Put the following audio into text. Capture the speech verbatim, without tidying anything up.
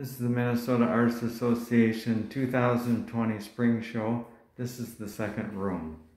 This is the Minnesota Arts Association two thousand twenty Spring Show. This is the second room.